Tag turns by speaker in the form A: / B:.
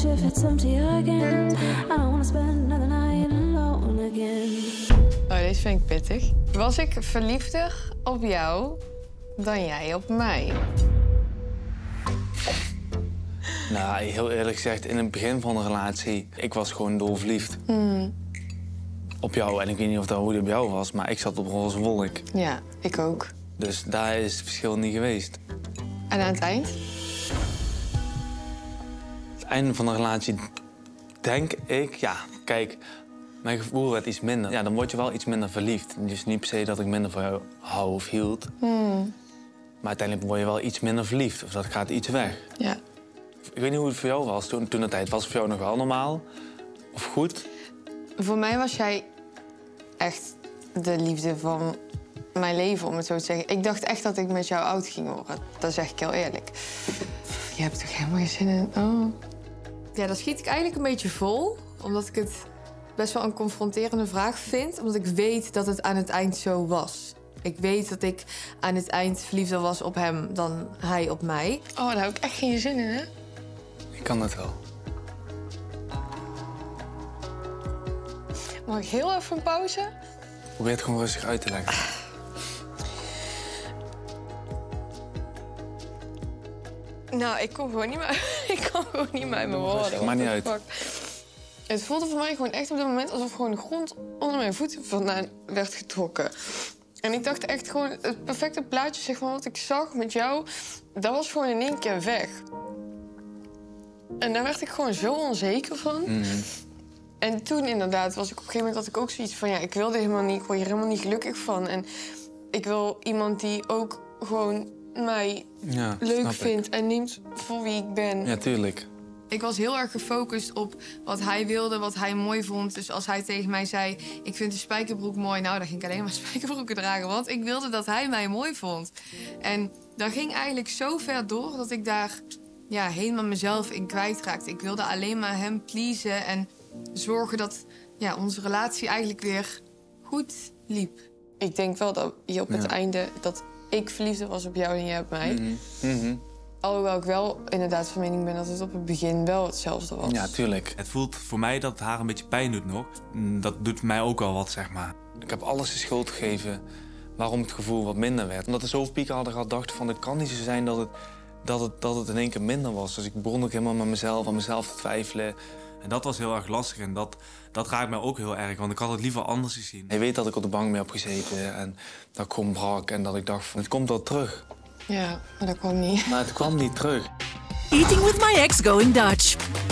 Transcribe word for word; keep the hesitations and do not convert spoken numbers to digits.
A: wish if it's empty again. I don't wanna spend another night alone again.
B: Oh, deze vind ik pittig. Was ik verliefder op jou dan jij op mij?
C: Nou, heel eerlijk gezegd, in het begin van de relatie, ik was gewoon doorverliefd.
B: Mm.
C: Op jou. En ik weet niet of dat hoe het op jou was, maar ik zat op roze wolk.
B: Ja, ik ook.
C: Dus daar is het verschil niet geweest.
B: En aan het eind?
C: Het einde van de relatie, denk ik, ja, kijk, mijn gevoel werd iets minder. Ja, dan word je wel iets minder verliefd. Dus niet per se dat ik minder van jou hou of hield.
B: Mm.
C: Maar uiteindelijk word je wel iets minder verliefd. Of dat gaat iets weg.
B: Ja.
C: Ik weet niet hoe het voor jou was toen, toen de tijd. Was het voor jou nog wel normaal? Of goed?
B: Voor mij was jij echt de liefde van mijn leven, om het zo te zeggen. Ik dacht echt dat ik met jou oud ging worden. Dat zeg ik heel eerlijk. Je hebt toch helemaal geen zin in... Oh. Ja, dat schiet ik eigenlijk een beetje vol. Omdat ik het best wel een confronterende vraag vind. Omdat ik weet dat het aan het eind zo was. Ik weet dat ik aan het eind verliefder was op hem dan hij op mij. Oh, daar heb ik echt geen zin in, hè?
C: Ik kan het wel.
B: Mag ik heel even een pauze?
C: Probeer het gewoon rustig uit te leggen.
B: Nou, ik kom gewoon niet meer, ik kom gewoon niet meer uit mijn woorden.
C: Maakt niet uit.
B: Fuck. Het voelde voor mij gewoon echt op dat moment alsof gewoon de grond onder mijn voeten vandaan werd getrokken. En ik dacht echt gewoon, het perfecte plaatje, zeg maar, wat ik zag met jou, dat was gewoon in één keer weg. En daar werd ik gewoon zo onzeker van.
C: Mm-hmm.
B: En toen inderdaad was ik op een gegeven moment had ik ook zoiets van, ja, ik wil dit helemaal niet, ik word hier helemaal niet gelukkig van. En ik wil iemand die ook gewoon mij
C: ja,
B: leuk vindt en neemt voor wie ik ben.
C: Ja, tuurlijk.
B: Ik was heel erg gefocust op wat hij wilde, wat hij mooi vond. Dus als hij tegen mij zei, ik vind de spijkerbroek mooi... nou, dan ging ik alleen maar spijkerbroeken dragen, want ik wilde dat hij mij mooi vond. En dat ging eigenlijk zo ver door dat ik daar ja, helemaal mezelf in kwijtraakte. Ik wilde alleen maar hem pleasen en zorgen dat ja, onze relatie eigenlijk weer goed liep. Ik denk wel dat je op het
C: ja.
B: einde... dat ik verliefder was op jou en jij op mij.
C: Mm-hmm. Mm-hmm.
B: Alhoewel ik wel inderdaad van mening ben dat het op het begin wel hetzelfde was.
C: Ja, tuurlijk.
D: Het voelt voor mij dat het haar een beetje pijn doet nog. Dat doet mij ook wel wat, zeg maar.
C: Ik heb alles de schuld gegeven waarom het gevoel wat minder werd. Omdat de zoveel pieken hadden gehad, dacht van het kan niet zo zijn dat het, dat, het, dat het in één keer minder was. Dus ik begon ook helemaal met mezelf, aan mezelf te twijfelen.
D: En dat was heel erg lastig en dat, dat raakt mij ook heel erg, want ik had het liever anders gezien.
C: Hij weet dat ik op de bank mee heb gezeten en dat ik gewoon brak en dat ik dacht van het komt wel terug.
B: Ja, maar dat kwam niet.
C: Maar het kwam niet terug.
E: Eating with my ex going Dutch.